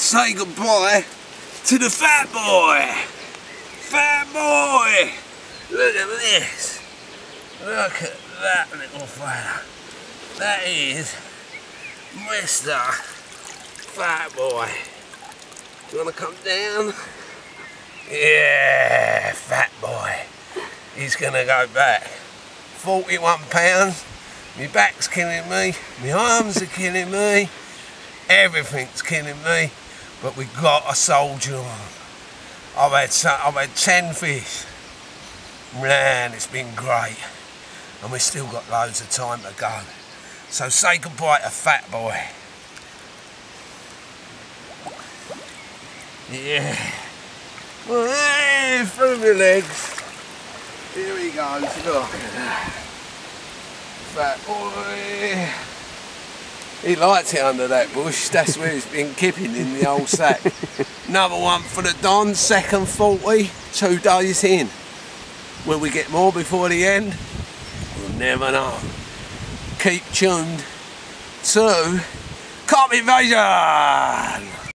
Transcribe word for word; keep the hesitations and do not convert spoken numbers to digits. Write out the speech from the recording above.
say goodbye to the fat boy. Fat boy! Look at this. Look at that little fella. That is Mister Fat Boy. Do you want to come down? Yeah, Fat Boy. He's going to go back. forty-one pounds. My back's killing me. My arms are killing me. Everything's killing me. But we've got to soldier on. I've had, some, I've had ten fish. Man, it's been great. And we've still got loads of time to go. So say goodbye to Fat Boy. Yeah. Well, hey, through my legs. Here he goes, look at that. Fat Boy. He likes it under that bush. That's where he's been keeping in the old sack. Another one for the Don, second forty, two days in. Will we get more before the end? We'll never know. Keep tuned to Carp Invasion!